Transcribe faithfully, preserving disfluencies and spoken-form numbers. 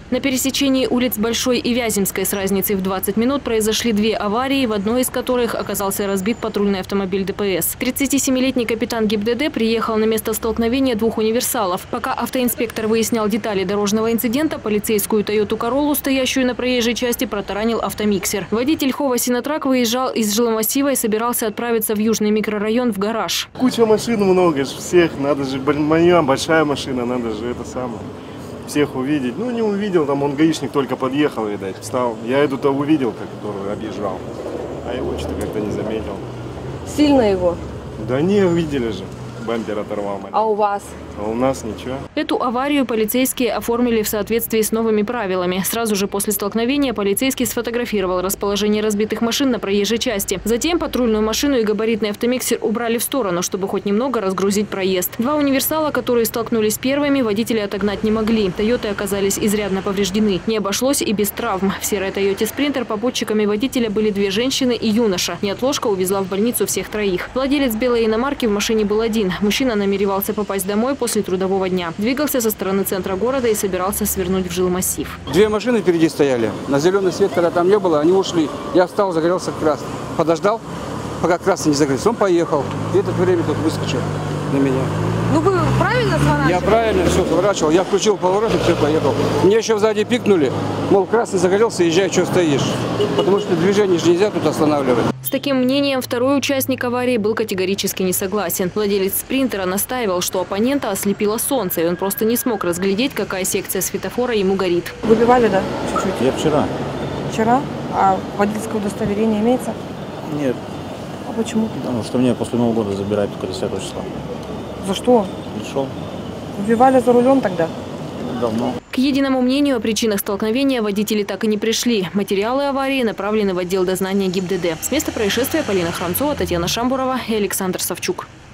На пересечении улиц Большой и Вяземской с разницей в двадцать минут произошли две аварии, в одной из которых оказался разбит патрульный автомобиль ДПС. тридцатисемилетний капитан ГИБДД приехал на место столкновения двух универсалов. Пока автоинспектор выяснял детали дорожного инцидента, полицейскую Тойоту Короллу, стоящую на проезжей части, протаранил автомиксер. Водитель Хова Синотрак выезжал из жилмассива и собирался отправиться в южный микрорайон в гараж. Куча машин много, всех, надо же, моя большая машина, надо же это самое. Всех увидеть. Ну, не увидел, там он гаишник только подъехал, видать, встал. Я эту-то увидел, который объезжал, а его что-то как-то не заметил. Сильно его? Да не, увидели же. Бампер оторвал. А у вас? А у нас ничего. Эту аварию полицейские оформили в соответствии с новыми правилами. Сразу же после столкновения полицейский сфотографировал расположение разбитых машин на проезжей части. Затем патрульную машину и габаритный автомиксер убрали в сторону, чтобы хоть немного разгрузить проезд. Два универсала, которые столкнулись первыми, водители отогнать не могли. Тойоты оказались изрядно повреждены. Не обошлось и без травм. В серой Тойоте Спринтер попутчиками водителя были две женщины и юноша. Неотложка увезла в больницу всех троих. Владелец белой иномарки в машине был один. Мужчина намеревался попасть домой после трудового дня. Двигался со стороны центра города и собирался свернуть в жилмассив. Две машины впереди стояли. На зеленый свет, когда там не было, они ушли. Я встал, загорелся красный. Подождал, пока красный не загорелся. Он поехал. И это время тут выскочил на меня. Ну вы правильно сворачивали? Я правильно все сворачивал. Я включил поворот и все, поехал. Мне еще сзади пикнули. Мол, красный загорелся, езжай, что стоишь. Потому что движение же нельзя тут останавливать. С таким мнением второй участник аварии был категорически не согласен. Владелец Спринтера настаивал, что оппонента ослепило солнце, и он просто не смог разглядеть, какая секция светофора ему горит. Выпивали, да? Чуть-чуть? Я вчера. Вчера? А водительское удостоверение имеется? Нет. А почему? Потому что мне после Нового года забирают только десятого числа. За что? Пришел. Выпивали за рулем тогда? Давно. К единому мнению о причинах столкновения водители так и не пришли. Материалы аварии направлены в отдел дознания ГИБДД. С места происшествия Полина Храмцова, Татьяна Шамбурова и Александр Савчук.